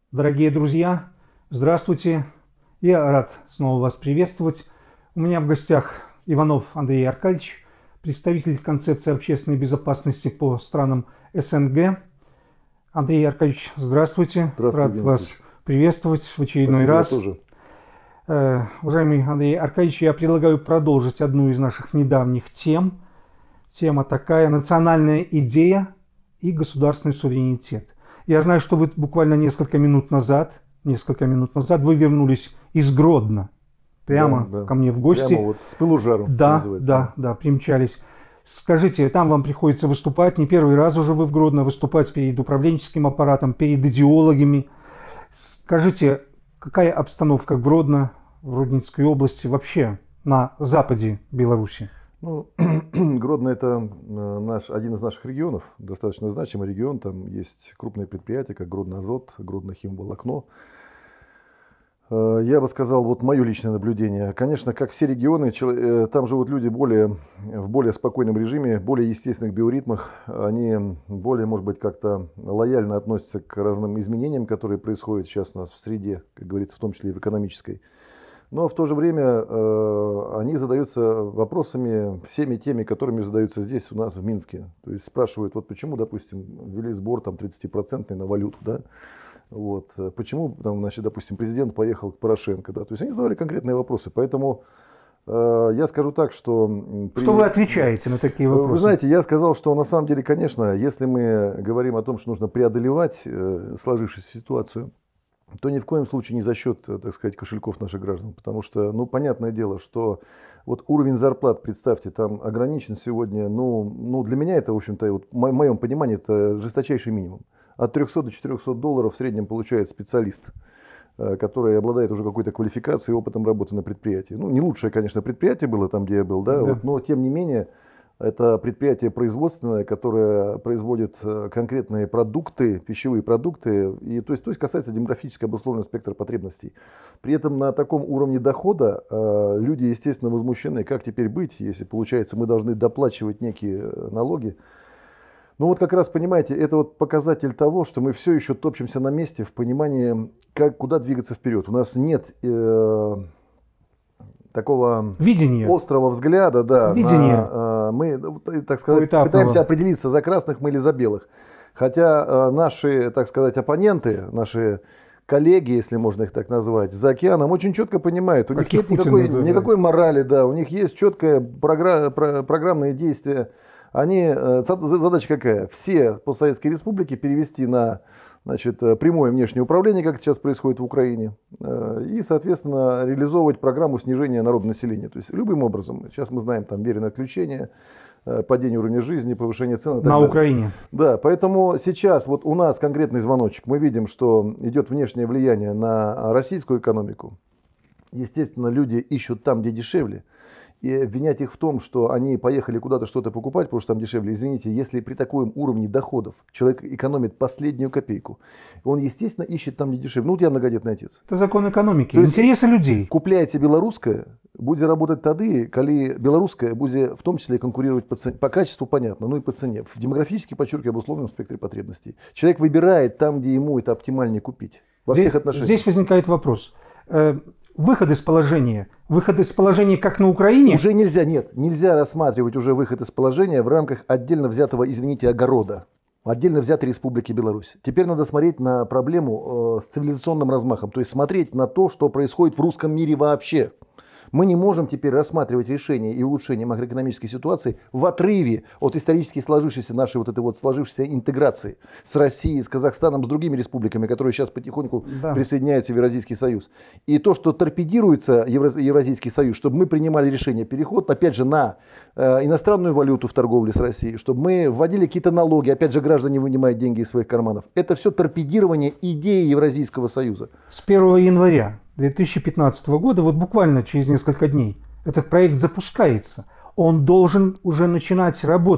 Дорогие друзья, здравствуйте! Я рад снова вас приветствовать. У меня в гостях Иванов Андрей Аркадьевич, представитель концепции общественной безопасности по странам СНГ. Андрей Аркадьевич, здравствуйте! Здравствуйте, Рад вас приветствовать в очередной раз. Я тоже. Уважаемый Андрей Аркадьевич, я предлагаю продолжить одну из наших недавних тем. Тема такая: национальная идея и государственный суверенитет. Я знаю, что вы буквально несколько минут назад вы вернулись из Гродно, прямо ко мне в гости. Прямо вот с пылу жару. Да, примчались. Скажите, там вам приходится выступать, не первый раз уже вы в Гродно, выступать перед управленческим аппаратом, перед идеологами. Скажите, какая обстановка в Гродно, в Гродненской области, вообще на западе Беларуси? Ну, Гродно — это один из наших регионов, достаточно значимый регион. Там есть крупные предприятия, как Гродно-Азот, Гродно-Химволокно. Я бы сказал, вот мое личное наблюдение. Конечно, как все регионы, там живут люди в более спокойном режиме, более естественных биоритмах. Они более, может быть, как-то лояльно относятся к разным изменениям, которые происходят сейчас у нас в среде, как говорится, в том числе и в экономической. Но в то же время они задаются вопросами, всеми теми, которыми задаются здесь у нас в Минске. То есть спрашивают, вот почему, допустим, ввели сбор там 30% на валюту, да? Вот. Почему, там, значит, допустим, президент поехал к Порошенко, да? То есть они задавали конкретные вопросы. Поэтому я скажу так, что... Что вы отвечаете на такие вопросы? Вы знаете, я сказал, что на самом деле, конечно, если мы говорим о том, что нужно преодолевать сложившуюся ситуацию, то ни в коем случае не за счет, так сказать, кошельков наших граждан. Потому что, ну, понятное дело, что вот уровень зарплат, представьте, там ограничен сегодня, ну для меня это, в общем-то, вот, в моем понимании, это жесточайший минимум. От 300 до 400 долларов в среднем получает специалист, который обладает уже какой-то квалификацией и опытом работы на предприятии. Ну, не лучшее, конечно, предприятие было там, где я был, да. Вот, но тем не менее, это предприятие производственное, которое производит конкретные продукты, пищевые продукты, и то есть касается демографически обусловленного спектра потребностей. При этом на таком уровне дохода люди, естественно, возмущены, как теперь быть, если, получается, мы должны доплачивать некие налоги. Ну вот как раз, понимаете, это вот показатель того, что мы все еще топчемся на месте в понимании, куда двигаться вперед. У нас нет такого видения, острого взгляда, да, мы, так сказать, пытаемся определиться, за красных мы или за белых. Хотя наши, так сказать, оппоненты, наши коллеги, если можно их так назвать, за океаном очень четко понимают, у них нет никакой морали, да, у них есть четкое программное действие. Задача какая? Все постсоветские республики перевести на, значит, прямое внешнее управление, как это сейчас происходит в Украине, и, соответственно, реализовывать программу снижения народонаселения. То есть любым образом. Сейчас мы знаем, там, меренное отключение, падение уровня жизни, повышение цен. На Украине. Да, поэтому сейчас вот у нас конкретный звоночек. Мы видим, что идет внешнее влияние на российскую экономику. Естественно, люди ищут там, где дешевле. И обвинять их в том, что они поехали куда-то что-то покупать, потому что там дешевле. Извините, если при таком уровне доходов человек экономит последнюю копейку, он, естественно, ищет там, где дешевле. Ну, вот я многодетный отец. Это закон экономики, то интересы людей. Купляйте белорусское, будет работать тады, коли белорусское будет в том числе конкурировать по качеству, понятно, ну и по цене. В демографически, подчеркиваю, обусловленном спектре потребностей. Человек выбирает там, где ему это оптимальнее купить. Во всех отношениях. Здесь возникает вопрос. Выход из положения как на Украине? Уже нельзя, нельзя рассматривать уже выход из положения в рамках отдельно взятого, извините, огорода, отдельно взятой Республики Беларусь. Теперь надо смотреть на проблему с цивилизационным размахом, то есть смотреть на то, что происходит в русском мире вообще. Мы не можем теперь рассматривать решение и улучшение макроэкономической ситуации в отрыве от исторически сложившейся нашей сложившейся интеграции с Россией, с Казахстаном, с другими республиками, которые сейчас потихоньку присоединяются в Евразийский союз. И то, что торпедируется Евразийский союз, чтобы мы принимали решение переход, опять же, на иностранную валюту в торговле с Россией, чтобы мы вводили какие-то налоги, опять же, граждане вынимают деньги из своих карманов. Это все торпедирование идеи Евразийского союза. С 1 января 2015 года, вот буквально через несколько дней, этот проект запускается. Он должен уже начинать работать.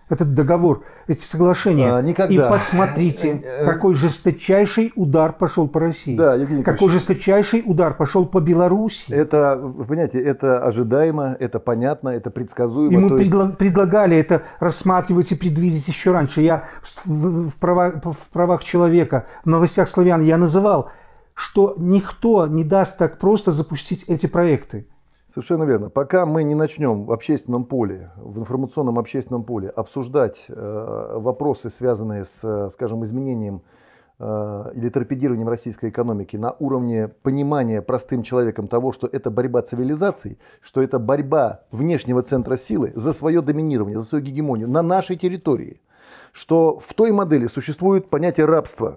этот договор, эти соглашения. Никогда. И посмотрите, какой жесточайший удар пошел по России. Да, Евгений какой жесточайший удар пошел по Беларуси. Это, вы понимаете, это ожидаемо, это понятно, это предсказуемо. И мы предлагали это рассматривать и предвидеть еще раньше. Я в правах человека, в новостях «Славян» я называл, что никто не даст так просто запустить эти проекты. Совершенно верно. Пока мы не начнем в общественном поле, в информационном общественном поле обсуждать вопросы, связанные с, скажем, изменением или торпедированием российской экономики на уровне понимания простым человеком того, что это борьба цивилизаций, что это борьба внешнего центра силы за свое доминирование, за свою гегемонию на нашей территории, что в той модели существует понятие рабства.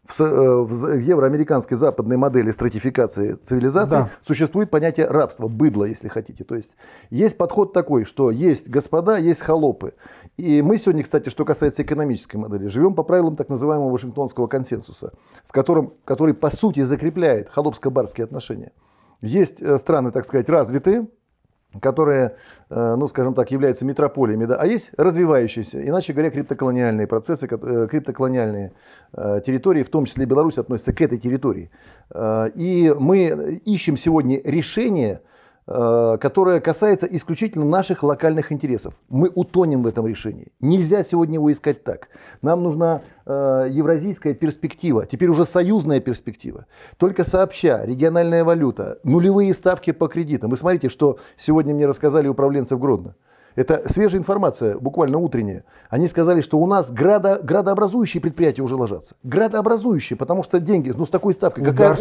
В евроамериканской западной модели стратификации цивилизации существует понятие рабства, быдло, если хотите. То есть подход такой, что есть господа, есть холопы. И мы сегодня, кстати, что касается экономической модели, живем по правилам так называемого Вашингтонского консенсуса, который по сути закрепляет холопско-барские отношения. Есть страны, так сказать, развитые, которые, ну, скажем так, являются метрополиями, да, а есть развивающиеся, иначе говоря, криптоколониальные процессы, криптоколониальные территории, в том числе Беларусь относится к этой территории. И мы ищем сегодня решение, которое касается исключительно наших локальных интересов. Мы утонем в этом решении. Нельзя сегодня его искать так. Нам нужна евразийская перспектива, теперь уже союзная перспектива. Только сообща, региональная валюта, нулевые ставки по кредитам. Вы смотрите, что сегодня мне рассказали управленцы в Гродно. Это свежая информация, буквально утренняя. Они сказали, что у нас градообразующие предприятия уже ложатся. Градообразующие, потому что деньги, ну с такой ставкой, какая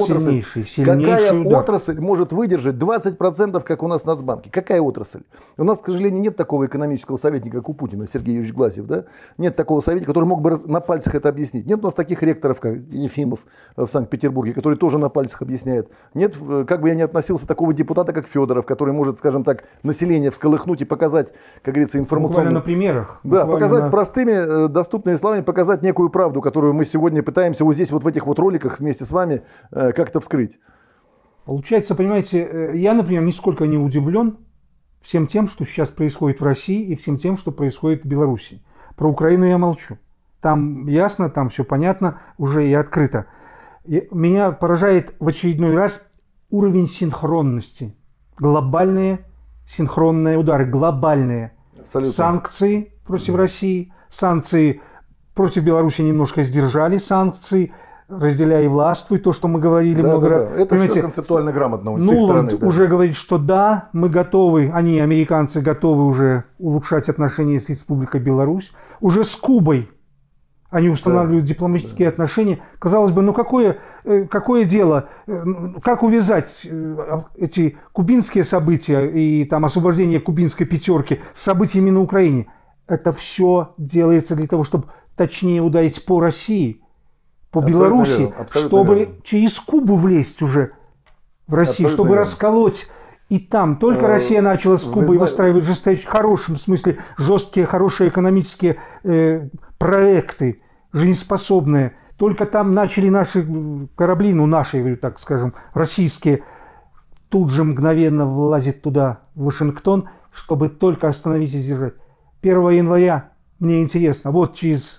отрасль может выдержать 20%, как у нас в Нацбанке? Какая отрасль? У нас, к сожалению, нет такого экономического советника, как у Путина, Сергей Юрьевич Глазьев. Да? Нет такого советника, который мог бы на пальцах это объяснить. Нет у нас таких ректоров, как Ефимов в Санкт-Петербурге, который тоже на пальцах объясняет. Нет, как бы я ни относился, такого депутата, как Федоров, который может, скажем так, население всколыхнуть и показать, как говорится, информационно. На примерах. Да, показать простыми, доступными словами, показать некую правду, которую мы сегодня пытаемся вот здесь, вот в этих вот роликах вместе с вами как-то вскрыть. Получается, понимаете, я, например, нисколько не удивлен всем тем, что сейчас происходит в России и всем тем, что происходит в Беларуси. Про Украину я молчу. Там ясно, там все понятно, уже и открыто. И меня поражает в очередной раз уровень синхронности. Глобальные синхронные удары, глобальные. Абсолютно. Санкции против России, санкции против Беларуси немножко сдержали, санкции, разделяй и властвуй, то, что мы говорили много раз. Это все концептуально грамотно с их стороны. Уже говорит, что да, мы готовы, они, американцы, готовы уже улучшать отношения с Республикой Беларусь. Уже с Кубой они устанавливают дипломатические отношения. Казалось бы, ну какое дело, как увязать эти кубинские события и там освобождение кубинской пятерки с событиями на Украине? Это все делается для того, чтобы точнее ударить по России, по Беларуси, чтобы через Кубу влезть уже в Россию, чтобы расколоть. И там только Россия начала с Кубой выстраивать в хорошем смысле жесткие, хорошие экономические проекты, жизнеспособные. Только там начали наши корабли, ну наши, так скажем, российские, тут же мгновенно влазить туда, в Вашингтон, чтобы только остановить и сдержать. 1 января, мне интересно, вот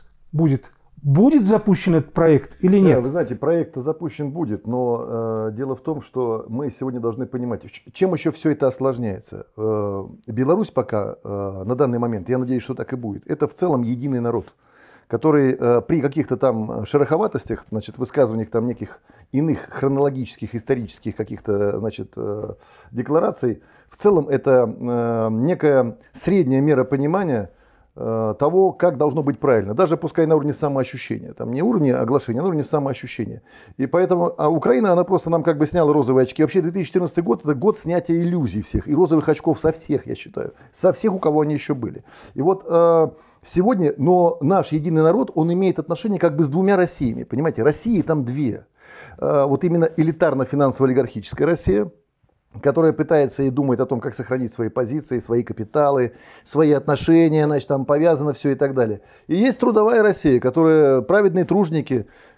будет запущен этот проект или нет? Да, вы знаете, проект запущен будет, но дело в том, что мы сегодня должны понимать, чем еще все это осложняется. Беларусь пока, на данный момент, я надеюсь, что так и будет, это в целом единый народ, который при каких-то там шероховатостях, значит, высказываниях там неких иных хронологических, исторических каких-то, значит, деклараций, в целом это некая средняя мера понимания того, как должно быть правильно, даже пускай на уровне самоощущения, там не уровне оглашения, а на уровне самоощущения. И поэтому, Украина, она просто нам как бы сняла розовые очки. Вообще 2014 год это год снятия иллюзий всех и розовых очков со всех, я считаю, со всех, у кого они еще были. И вот сегодня, но наш единый народ, он имеет отношение как бы с двумя Россиями, понимаете, России там две. Вот именно элитарно-финансово-олигархическая Россия, которая пытается и думает о том, как сохранить свои позиции, свои капиталы, свои отношения, значит, там повязано все и так далее. И есть трудовая Россия, которая праведные тружники,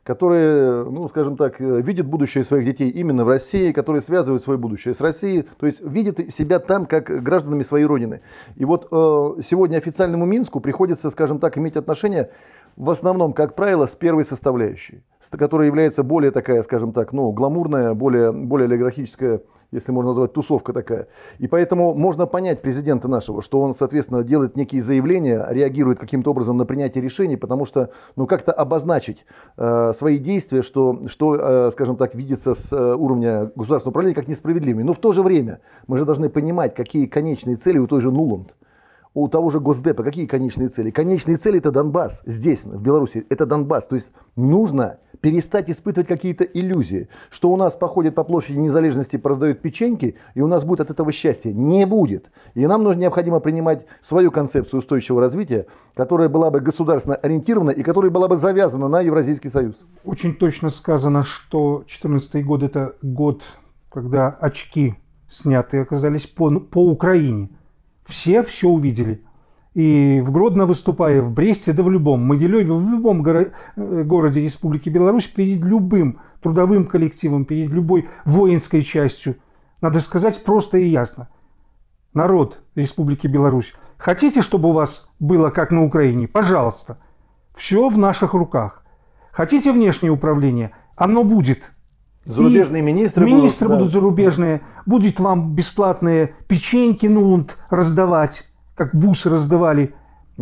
которые, ну, скажем так, видят будущее своих детей именно в России, которые связывают свое будущее с Россией, то есть видят себя там как гражданами своей родины. И вот сегодня официальному Минску приходится, скажем так, иметь отношение в основном, как правило, с первой составляющей, которая является более такая, скажем так, ну, гламурная, более олигархическая, если можно назвать, тусовка такая. И поэтому можно понять президента нашего, что он, соответственно, делает некие заявления, реагирует каким-то образом на принятие решений, потому что, ну, как-то обозначить свои действия, что, скажем так, видится с уровня государственного управления как несправедливыми. Но в то же время мы же должны понимать, какие конечные цели у той же Нуланд, у того же Госдепа, какие конечные цели? Конечные цели — это Донбасс, здесь, в Беларуси, это Донбасс. То есть нужно перестать испытывать какие-то иллюзии, что у нас походят по площади Незалежности, пораздают печеньки, и у нас будет от этого счастья. Не будет. И нам необходимо принимать свою концепцию устойчивого развития, которая была бы государственно ориентирована и которая была бы завязана на Евразийский союз. Очень точно сказано, что 2014 год – это год, когда очки снятые оказались по Украине. Все увидели. И в Гродно выступая, в Бресте, да в любом, Могилеве, в любом городе Республики Беларусь, перед любым трудовым коллективом, перед любой воинской частью, надо сказать просто и ясно. Народ Республики Беларусь, хотите, чтобы у вас было как на Украине? Пожалуйста. Все в наших руках. Хотите внешнее управление? Оно будет. Зарубежные министры будут зарубежные, будет вам бесплатные печеньки Нуланд раздавать, как бусы раздавали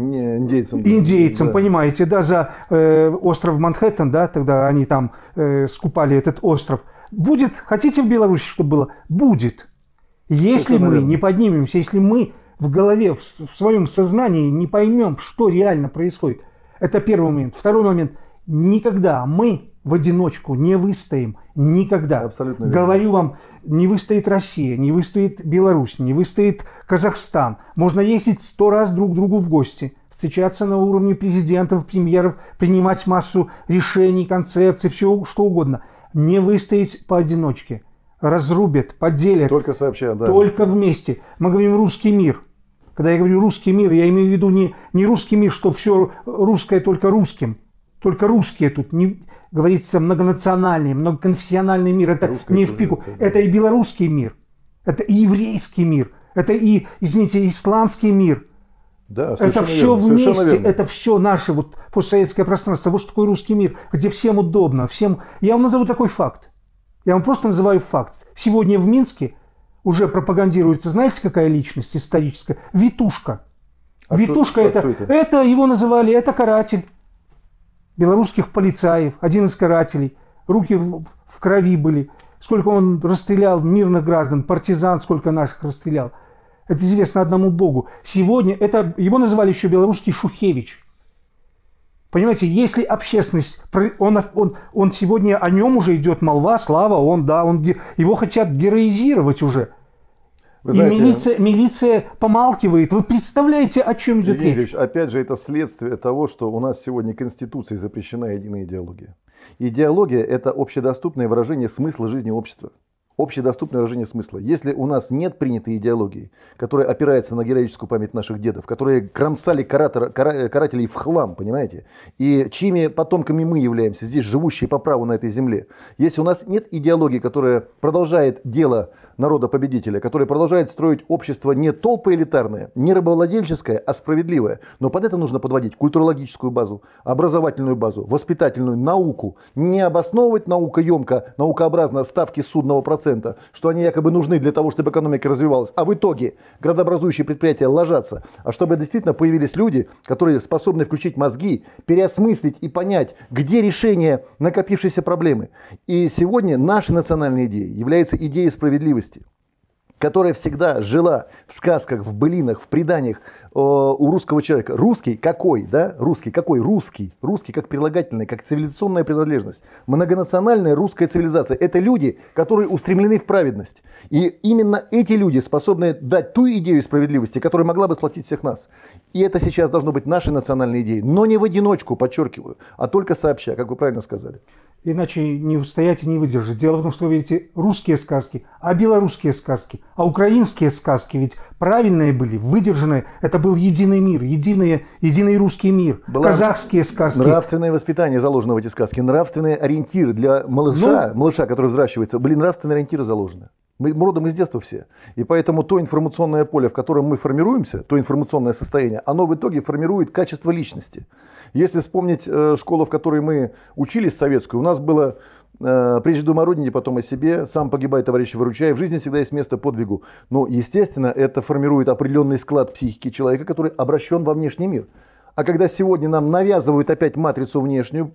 индейцам, да. Понимаете, да, за остров Манхэттен, да, тогда они там скупали этот остров. Будет, хотите в Беларуси, чтобы было? Будет. Если мы не поднимемся, если мы в голове, в своем сознании не поймем, что реально происходит. Это первый момент. Второй момент. Никогда мы в одиночку не выстоим. Никогда. Абсолютно верно. Говорю вам, не выстоит Россия, не выстоит Беларусь, не выстоит Казахстан. Можно ездить 100 раз друг к другу в гости, встречаться на уровне президентов, премьеров, принимать массу решений, концепций, все что угодно. Не выстоять поодиночке. Разрубят, поделят. Только сообща, да. Только вместе. Мы говорим русский мир. Когда я говорю русский мир, я имею в виду не русский мир, что все русское только русским. Только русские тут. Не, говорится многонациональный, многоконфессиональный мир. Это русская не в пику. Да. Это и белорусский мир. Это и еврейский мир. Это и, извините, исламский мир. Да, это все вместе. Это все наше вот постсоветское пространство. Вот что такое русский мир, где всем удобно. Всем... Я вам назову такой факт. Я вам просто называю факт. Сегодня в Минске уже пропагандируется, знаете, какая личность историческая? Витушка. А Витушка это его называли, это каратель белорусских полицаев, один из карателей. Руки в крови были. Сколько он расстрелял мирных граждан, партизан, сколько наших расстрелял. Это известно одному Богу. Сегодня его называли еще белорусский Шухевич. Понимаете, если общественность, он сегодня, о нем уже идет молва, слава, его хотят героизировать уже. Вы знаете, и милиция помалкивает. Вы представляете, о чем идет речь? Опять же, это следствие того, что у нас сегодня Конституцией запрещена единая идеология. Идеология – это общедоступное выражение смысла жизни общества. Общедоступное выражение смысла. Если у нас нет принятой идеологии, которая опирается на героическую память наших дедов, которые кромсали карателей в хлам, понимаете, и чьими потомками мы являемся, здесь живущие по праву на этой земле, если у нас нет идеологии, которая продолжает дело народа-победителя, которая продолжает строить общество не толпоэлитарное, не рабовладельческое, а справедливое, но под это нужно подводить культурологическую базу, образовательную базу, воспитательную, науку, не обосновывать наукоемко, наукообразно ставки судного процента, что они якобы нужны для того, чтобы экономика развивалась, а в итоге градообразующие предприятия ложатся, а чтобы действительно появились люди, которые способны включить мозги, переосмыслить и понять, где решение накопившейся проблемы. И сегодня наша национальная идея является идеей справедливости, которая всегда жила в сказках, в былинах, в преданиях у русского человека. Русский какой, да? Русский какой? Русский. Русский как прилагательное, как цивилизационная принадлежность. Многонациональная русская цивилизация. Это люди, которые устремлены в праведность. И именно эти люди способны дать ту идею справедливости, которая могла бы сплотить всех нас. И это сейчас должно быть нашей национальной идеей. Но не в одиночку, подчеркиваю, а только сообща, как вы правильно сказали. Иначе не устоять и не выдержать. Дело в том, что вы видите русские сказки, а белорусские сказки, а украинские сказки ведь правильные были, выдержанные. Это был единый мир, единый русский мир, казахские сказки. Нравственное воспитание заложено в эти сказки, нравственные ориентиры для малыша, который взращивается, были нравственные ориентиры заложены. Мы родом из детства все. И поэтому то информационное поле, в котором мы формируемся, то информационное состояние, оно в итоге формирует качество личности. Если вспомнить школу, в которой мы учились, советскую, у нас было «Прежде думай о родине, потом о себе», «Сам погибай, товарищи, выручай», «В жизни всегда есть место подвигу». Но, естественно, это формирует определенный склад психики человека, который обращен во внешний мир. А когда сегодня нам навязывают опять матрицу внешнюю,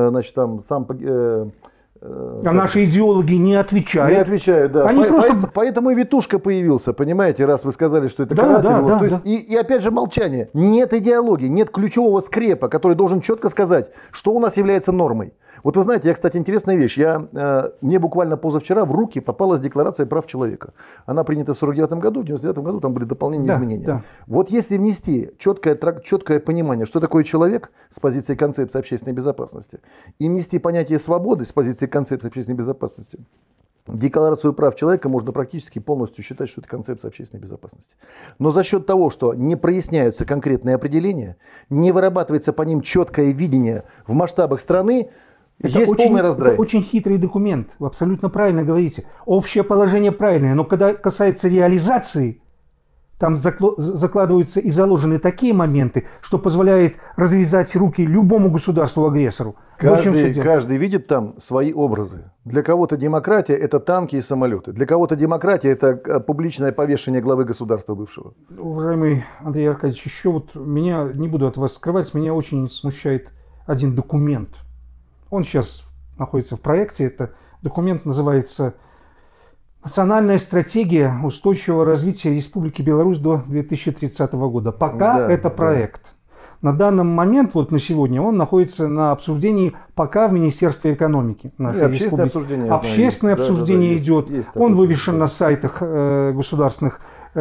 а наши идеологи не отвечают. Не отвечают, да. Поэтому и Витушка появился, понимаете, раз вы сказали, что это каратель. И опять же молчание. Нет идеологии, нет ключевого скрепа, который должен четко сказать, что у нас является нормой. Вот вы знаете, кстати, интересная вещь. Мне буквально позавчера в руки попалась Декларация прав человека. Она принята в 1949 году, в 1999 году там были дополнения, изменения. Да. Вот если внести четкое понимание, что такое человек с позиции концепции общественной безопасности, и внести понятие свободы с позиции концепции общественной безопасности, Декларацию прав человека можно практически полностью считать, что это концепция общественной безопасности. Но за счет того, что не проясняются конкретные определения, не вырабатывается по ним четкое видение в масштабах страны, есть полный раздрай. Это очень хитрый документ, вы абсолютно правильно говорите. Общее положение правильное, но когда касается реализации, там закладываются и заложены такие моменты, что позволяет развязать руки любому государству-агрессору. Каждый видит там свои образы. Для кого-то демократия – это танки и самолеты. Для кого-то демократия – это публичное повешение главы государства бывшего. Уважаемый Андрей Аркадьевич, еще вот меня, не буду от вас скрывать, меня очень смущает один документ. Он сейчас находится в проекте. Это документ называется «Национальная стратегия устойчивого развития Республики Беларусь до 2030 года». Пока это проект. На данный момент, вот на сегодня, он находится на обсуждении пока в Министерстве экономики нашей республики. Общественное обсуждение идет. Он вывешен на сайтах государственных.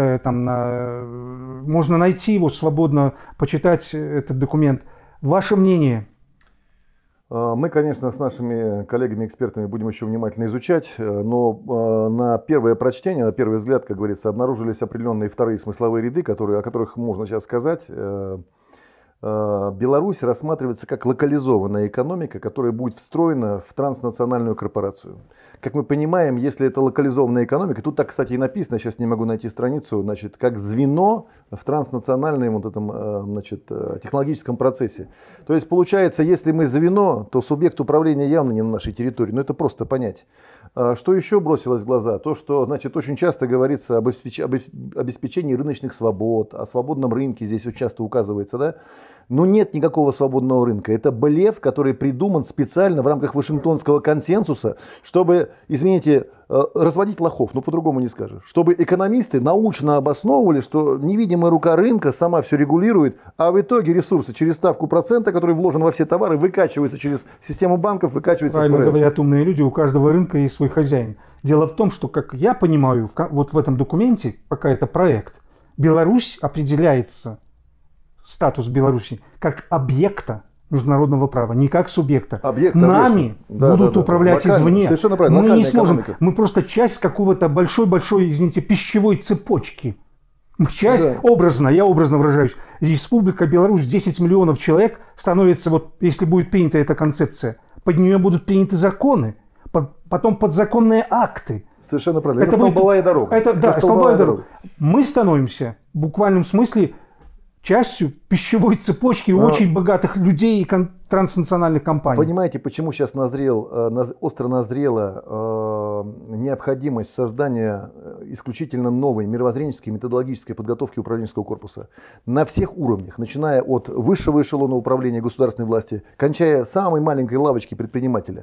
Можно найти его, свободно почитать этот документ. Ваше мнение? Мы, конечно, с нашими коллегами-экспертами будем еще внимательно изучать, но на первое прочтение, на первый взгляд, как говорится, обнаружились определенные вторые смысловые ряды, о которых можно сейчас сказать. Беларусь рассматривается как локализованная экономика, которая будет встроена в транснациональную корпорацию. Как мы понимаем, если это локализованная экономика, тут так, кстати, и написано, сейчас не могу найти страницу, значит, как звено в транснациональном технологическом процессе. То есть получается, если мы звено, то субъект управления явно не на нашей территории, но это просто понять. Что еще бросилось в глаза? То, что, значит, очень часто говорится об обеспечении рыночных свобод, о свободном рынке, здесь очень часто указывается, да? Но нет никакого свободного рынка. Это блеф, который придуман специально в рамках Вашингтонского консенсуса, чтобы, извините, разводить лохов, но по-другому не скажешь. Чтобы экономисты научно обосновывали, что невидимая рука рынка сама все регулирует, а в итоге ресурсы через ставку процента, который вложен во все товары, выкачиваются через систему банков, выкачиваются в ФРС. Правильно говорят умные люди, у каждого рынка есть свой хозяин. Дело в том, что, как я понимаю, вот в этом документе, пока это проект, Беларусь определяется, статус Беларуси, как объекта международного права, не как субъекта. Нами будут управлять извне. Совершенно правильно. Мы не сможем. Мы просто часть какого-то большой-большой, извините, пищевой цепочки. Часть, я образно выражаюсь, Республика Беларусь, 10 миллионов человек становится, вот если будет принята эта концепция, под нее будут приняты законы, потом подзаконные акты. Совершенно правильно. Это столбовая дорога. Столбовая дорога. Мы становимся в буквальном смысле частью пищевой цепочки очень богатых людей и транснациональных компаний. Понимаете, почему сейчас остро назрела необходимость создания исключительно новой мировоззренческой методологической подготовки управленческого корпуса на всех уровнях, начиная от высшего эшелона управления государственной власти, кончая самой маленькой лавочки предпринимателя.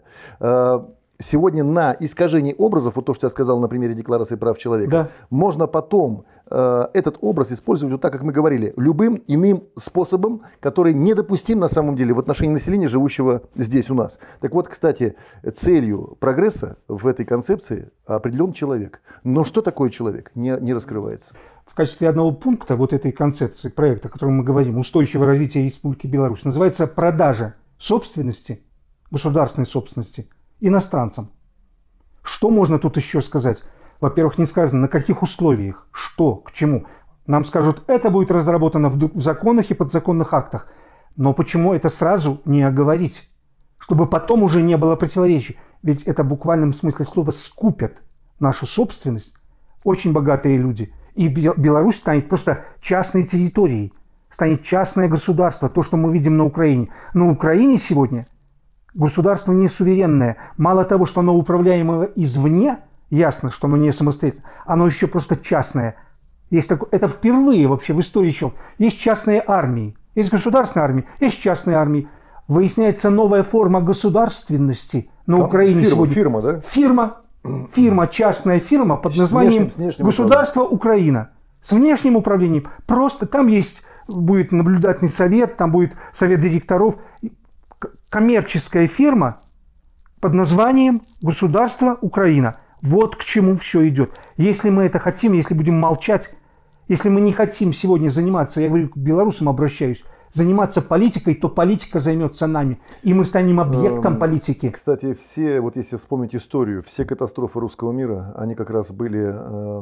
Сегодня на искажении образов, вот то, что я сказал на примере Декларации прав человека, можно потом этот образ использовать, вот так, как мы говорили, любым иным способом, который недопустим на самом деле в отношении населения, живущего здесь у нас. Так вот, кстати, целью прогресса в этой концепции определен человек. Но что такое человек, не раскрывается. В качестве одного пункта вот этой концепции, проекта, о котором мы говорим, устойчивое развитие Республики Беларусь, называется продажа собственности, государственной собственности, иностранцам. Что можно тут еще сказать? Во-первых, не сказано, на каких условиях, что, к чему. Нам скажут, это будет разработано в законах и подзаконных актах. Но почему это сразу не оговорить? Чтобы потом уже не было противоречий. Ведь это в буквальном смысле слова скупят нашу собственность очень богатые люди. И Беларусь станет просто частной территорией. Станет частное государство. То, что мы видим на Украине. На Украине сегодня государство не суверенное. Мало того, что оно управляемое извне, ясно, что оно не самостоятельное, оно еще просто частное. Это впервые вообще в истории еще. Есть частные армии, есть государственные армии, есть частные армии. Выясняется новая форма государственности на Украине сегодня. Фирма, да? Фирма, частная фирма под названием «Государство Украина». С внешним управлением. Просто там будет наблюдательный совет, там будет совет директоров. Коммерческая фирма под названием «Государство Украина». Вот к чему все идет. Если мы это хотим, если будем молчать, если мы не хотим сегодня заниматься, я говорю, к белорусам обращаюсь, заниматься политикой, то политика займется нами. И мы станем объектом политики. Кстати, вот если вспомнить историю, все катастрофы русского мира, они как раз были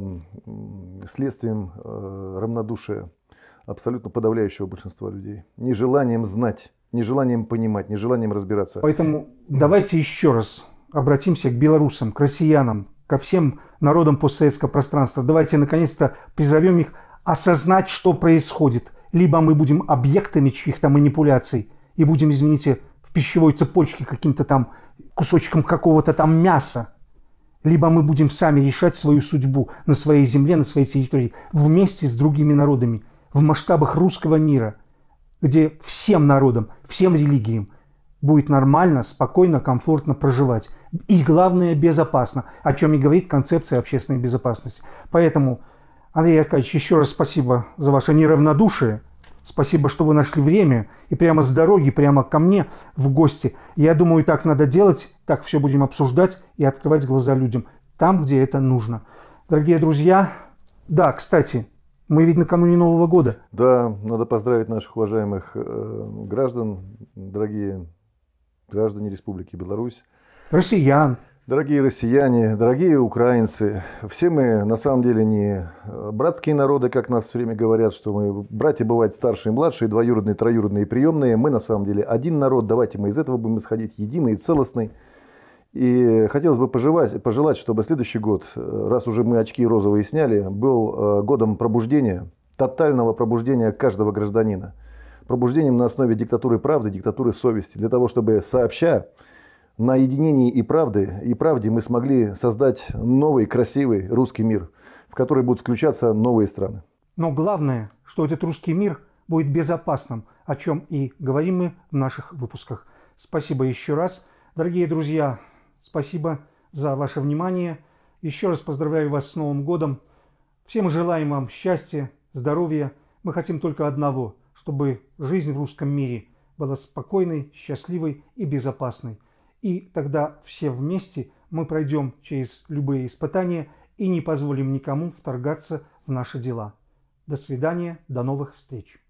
следствием равнодушия абсолютно подавляющего большинства людей. Нежеланием знать, нежеланием понимать, нежеланием разбираться. Поэтому давайте еще раз обратимся к белорусам, к россиянам, ко всем народам постсоветского пространства. Давайте наконец-то призовем их осознать, что происходит. Либо мы будем объектами чьих-то манипуляций и будем, извините, в пищевой цепочке каким-то там кусочком какого-то там мяса. Либо мы будем сами решать свою судьбу на своей земле, на своей территории, вместе с другими народами, в масштабах русского мира, где всем народам, всем религиям будет нормально, спокойно, комфортно проживать. И главное, безопасно, о чем и говорит концепция общественной безопасности. Поэтому, Андрей Аркадьевич, еще раз спасибо за ваше неравнодушие. Спасибо, что вы нашли время и прямо с дороги, прямо ко мне в гости. Я думаю, так надо делать, так все будем обсуждать и открывать глаза людям там, где это нужно. Дорогие друзья, да, кстати, мы ведь накануне Нового года. Да, надо поздравить наших уважаемых граждан, дорогие граждане Республики Беларусь. Россиян. Дорогие россияне, дорогие украинцы, все мы на самом деле не братские народы, как нас все время говорят, что мы братья бывают старшие и младшие, двоюродные, троюродные и приемные. Мы на самом деле один народ, давайте мы из этого будем исходить единый и целостный. И хотелось бы пожелать, чтобы следующий год, раз уже мы очки розовые сняли, был годом пробуждения, тотального пробуждения каждого гражданина. Пробуждением на основе диктатуры правды, диктатуры совести, для того, чтобы сообща на единении и правде мы смогли создать новый, красивый русский мир, в который будут включаться новые страны. Но главное, что этот русский мир будет безопасным, о чем и говорим мы в наших выпусках. Спасибо еще раз. Дорогие друзья, спасибо за ваше внимание. Еще раз поздравляю вас с Новым годом. Всем желаем вам счастья, здоровья. Мы хотим только одного, чтобы жизнь в русском мире была спокойной, счастливой и безопасной. И тогда все вместе мы пройдем через любые испытания и не позволим никому вторгаться в наши дела. До свидания, до новых встреч.